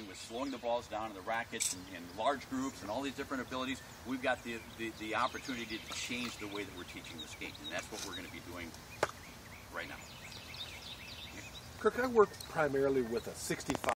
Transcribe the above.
doing with slowing the balls down in the rackets and large groups and all these different abilities, we've got the opportunity to change the way that we're teaching the skate, and that's what we're going to be doing right now. Kirk, I work primarily with a 65